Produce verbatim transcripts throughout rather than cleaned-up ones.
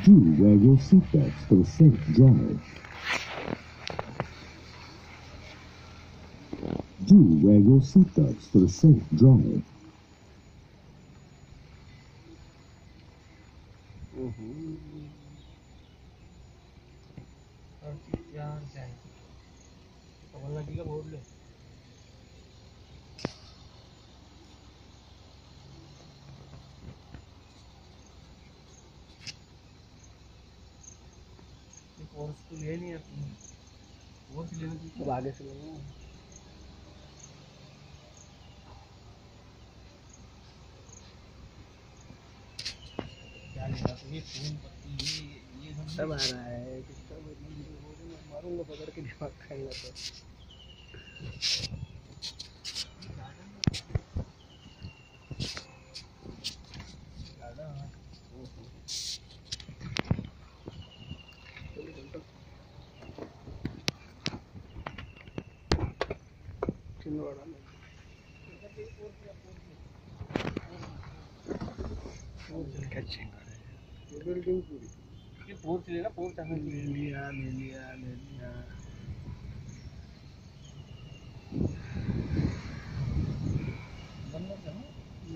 Do wear your seatbelts for a safe drive. Do wear your seatbelts for a safe drive. Course तो ले नहीं है तुमने, course लेने की तो आगे से लेना है। क्या लेगा तो ये फोन पत्ती ये ये सब आ रहा है, कितना मारूंगा पकड़ के दिमाग खाएगा तो। बिल्डिंग पूरी ये पोर्च लेना, पोर्च ले लिया ले लिया ले लिया बंद कर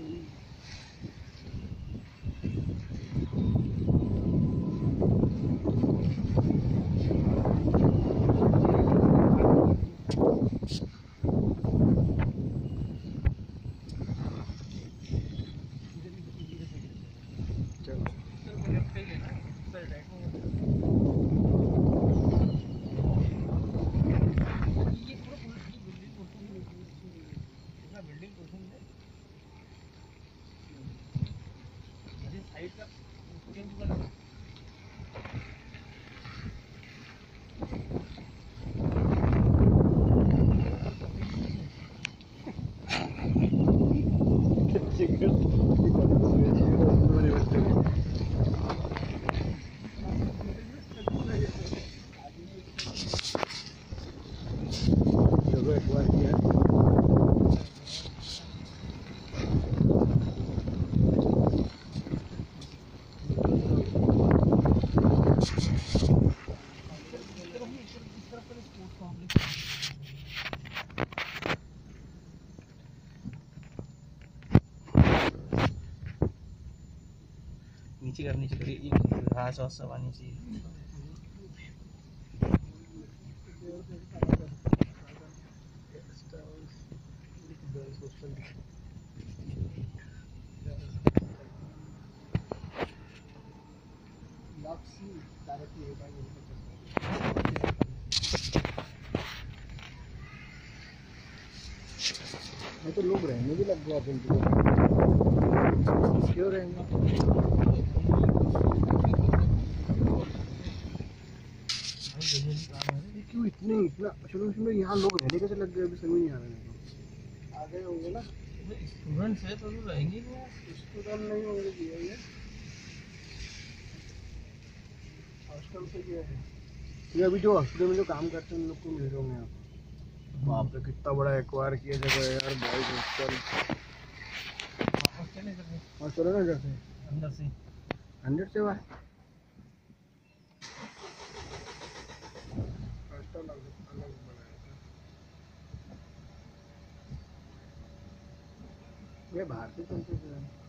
नीचे कर नीचे करिए, घास वास सब आनी चाहिए। तो लोग रहने भी लग गया, क्यों रहेंगे? क्यों इतने इतना शुरू शुरू यहाँ लोग रहने कैसे लग गए, अभी समझ नहीं आ रहा है। आ गए होंगे ना स्टूडेंट्स है तो रहेंगे, स्टूडेंट नहीं होंगे ये हॉस्टल से गया है ये। अभी जो हॉस्टल में जो काम करते हैं उन लोग को मिल रहे होंगे यहाँ। वहाँ पे कितना बड़ा एक्वायर किया जगह है यार, बॉयज हॉस्टल। हॉस्टल है ना जैसे अंदर से अंदर से वहाँ हॉस्टल अलग बनाया था ये बाहर से चलते